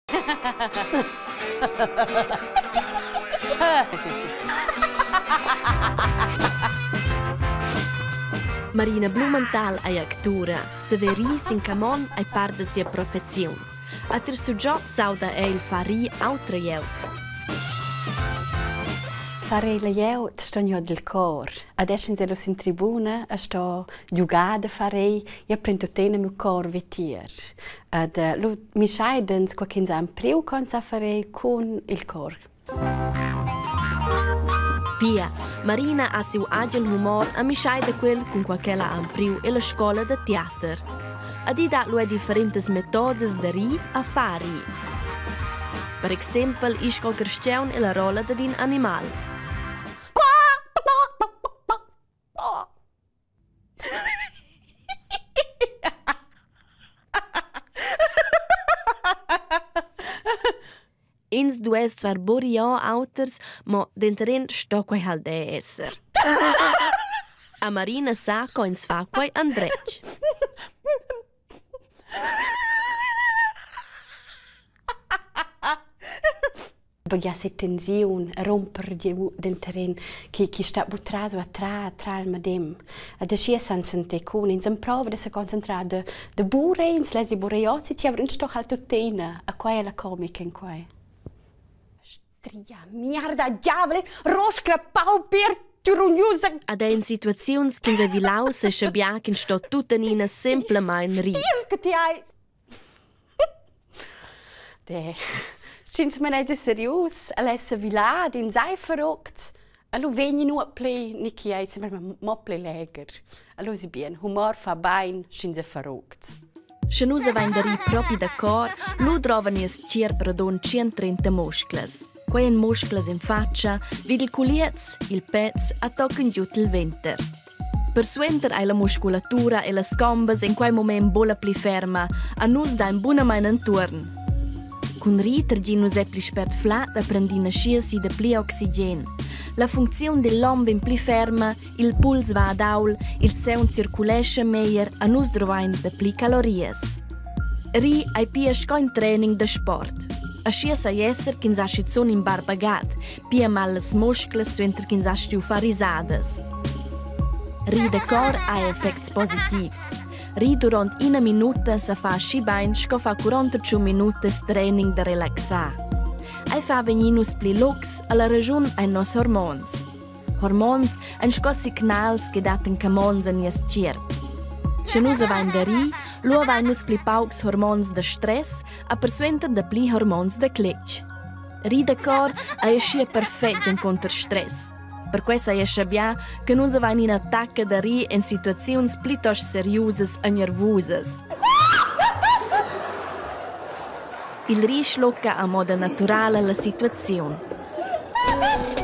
Marina Blumenthal è attura, Severis in Camon è parte della sua professione. A ter su gioco sauda è il fari altre jeut. Fare la jeut sto io del cor. Adesso in tribuna sto giocando fare io prendo tene mio cor vetier. Mi scheidens qua che in priu con sa fare con il cor. Pia, Marina ha suo agile humor a misciare da quel con qualche ampriu e la scuola di teatro. A di da lui differenti metodi da ri a fari. Per esempio, isco cresciun e la rola di un animale. Ins dues zwar borio auters, ma denteren sto quai halt de esser. A Marina sa co ins fa quai andrec. Perché se tensione romper denteren chi sta butrato a tra il madem. Ad ascia san sente con in prova de se concentrare de bure ins lesi bureiozi ti avrin sto halt tutena a quai la comica in quai. Stria, merda, diavole, roscra, pau, per, turugnusa. Ad in situazioni che se vilau se schabiac in sto tutta nina semplicemente ri. Dir che ti hai. De, schins me nicht serius, alessa vilad in sei verrückt. Allo vegni nu play Niki ei sembra mo play leger. Allo si bien, humor fa bain, schins verrückt. Se nus avain da ri propi d'accordo, lu trovan es cier per don 130 muscles. Quei en muscles in faccia, vid il culiez, il pez, a tocken giut il venter. Per suenter hai la musculatura e las combas in quei moment bola pli ferma, a nus da in buna main enturn. Con ri tergin nus è pli spert flat a prendina sciasi de pli oxygen. La funzione dell'om vin pli ferma, il puls va ad aul, il seun circulesce meier, a nus drovain de pli calorias. Ri ai pia sco in training de sport. Ascia sa esser che sa schizzon in barbagat, pia malles muscles suenter che sa stiu farisadas. Ri de cor ha effects positivs. Ri durant una minuta sa fa sci bain sco fa 45 minutas training de relaxar. Ai fa veninus pli lux alla ragion ai nos hormons. Hormons en sco signals che daten camons a nies cirp. Se nus avain da ri, lu avain nus pli paucs hormons de stress a persuenter de pli hormons de cletch. Ri de cor ai ascia perfect en contra stress. Per questo è sciabia che nus avain in attacca da ri in situazioni piuttosto seriose e nervose. Il ri schlocca a modo naturale la situazione.